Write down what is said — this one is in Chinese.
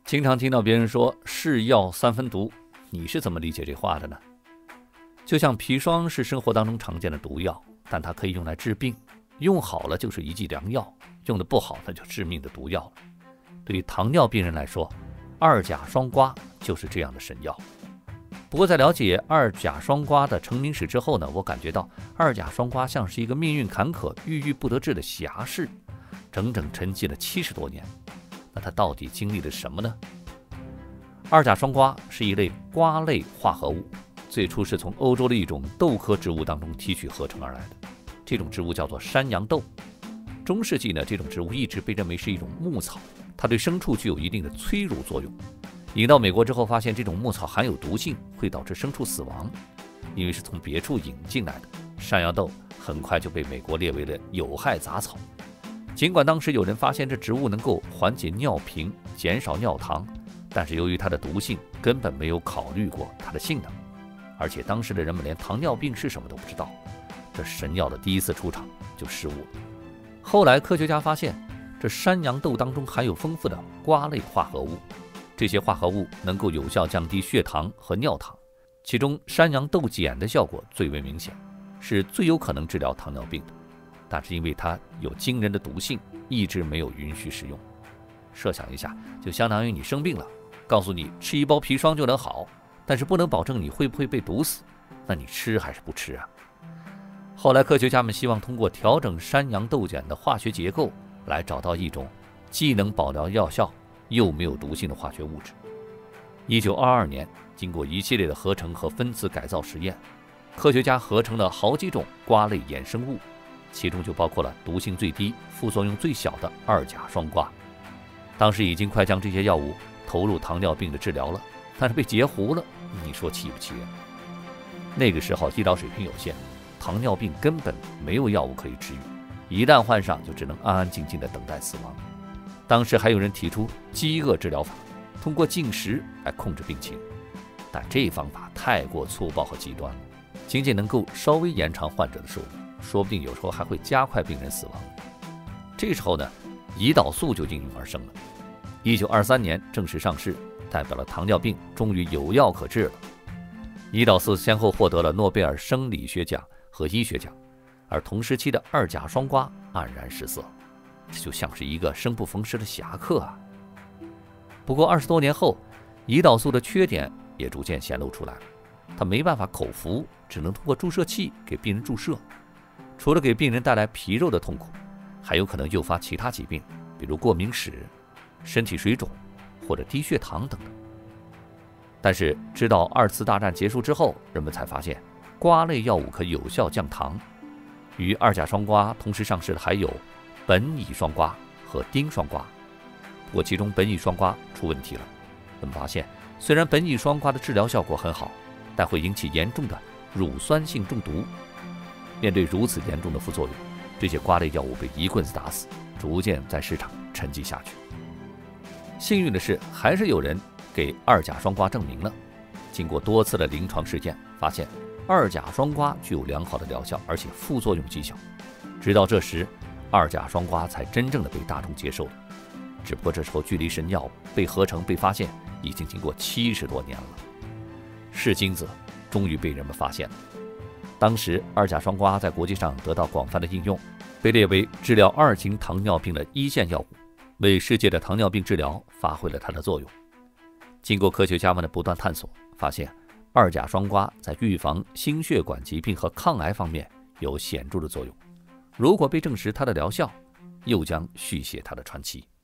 经常听到别人说是药三分毒，你是怎么理解这话的呢？就像砒霜是生活当中常见的毒药，但它可以用来治病，用好了就是一剂良药，用的不好那就致命的毒药了。对于糖尿病人来说，二甲双胍就是这样的神药。不过在了解二甲双胍的成名史之后呢，我感觉到二甲双胍像是一个命运坎坷、郁郁不得志的侠士，整整沉寂了70多年。那他到底经历了什么呢？二甲双胍是一类胍类化合物，最初是从欧洲的一种豆科植物当中提取合成而来的。这种植物叫做山羊豆。中世纪呢，这种植物一直被认为是一种牧草，它对牲畜具有一定的催乳作用。引到美国之后，发现这种牧草含有毒性，会导致牲畜死亡。因为是从别处引进来的，山羊豆很快就被美国列为了有害杂草。尽管当时有人发现这植物能够缓解尿频、减少尿糖，但是由于它的毒性，根本没有考虑过它的性能。而且当时的人们连糖尿病是什么都不知道，这神药的第一次出场就失误了。后来科学家发现，这山羊豆当中含有丰富的胍类化合物，这些化合物能够有效降低血糖和尿糖，其中山羊豆碱的效果最为明显，是最有可能治疗糖尿病的。但是因为它有惊人的毒性，一直没有允许使用。设想一下，就相当于你生病了，告诉你吃一包砒霜就能好，但是不能保证你会不会被毒死，那你吃还是不吃啊？后来科学家们希望通过调整山羊豆碱的化学结构，来找到一种既能保疗药效又没有毒性的化学物质。1922年，经过一系列的合成和分子改造实验，科学家合成了好几种胍类衍生物，其中就包括了毒性最低、副作用最小的二甲双胍。当时已经快将这些药物投入糖尿病的治疗了，但是被截胡了，你说气不气人？那个时候医疗水平有限，糖尿病根本没有药物可以治愈，一旦患上就只能安安静静的等待死亡。当时还有人提出饥饿治疗法，通过进食来控制病情，但这方法太过粗暴和极端了，仅仅能够稍微延长患者的寿命，说不定有时候还会加快病人死亡。这时候呢，胰岛素就应运而生了。1923年正式上市，代表了糖尿病终于有药可治了。胰岛素先后获得了诺贝尔生理学奖和医学奖，而同时期的二甲双胍黯然失色，这就像是一个生不逢时的侠客啊。不过20多年后，胰岛素的缺点也逐渐显露出来了，它没办法口服，只能通过注射器给病人注射。除了给病人带来皮肉的痛苦，还有可能诱发其他疾病，比如过敏史、身体水肿或者低血糖等等。但是直到2次大战结束之后，人们才发现胍类药物可有效降糖。与二甲双胍同时上市的还有苯乙双胍和丁双胍。不过其中苯乙双胍出问题了，人们发现虽然苯乙双胍的治疗效果很好，但会引起严重的乳酸性中毒。面对如此严重的副作用，这些胍类药物被一棍子打死，逐渐在市场沉寂下去。幸运的是，还是有人给二甲双胍证明了。经过多次的临床试验，发现二甲双胍具有良好的疗效，而且副作用极小。直到这时，二甲双胍才真正的被大众接受了。只不过这时候距离神药被合成、被发现已经经过70多年了。是金子终于被人们发现了。当时二甲双胍在国际上得到广泛的应用，被列为治疗2型糖尿病的一线药物，为世界的糖尿病治疗发挥了它的作用。经过科学家们的不断探索，发现二甲双胍在预防心血管疾病和抗癌方面有显著的作用。如果被证实它的疗效，又将续写它的传奇。